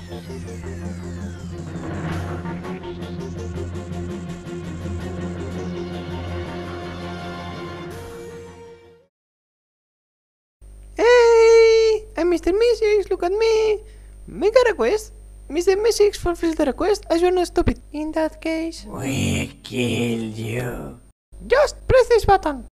Hey, I'm Mr. Mystics, look at me. Make a request. Mr. Mystics fulfills the request as you're not stupid. In that case, We killed you. just press this button.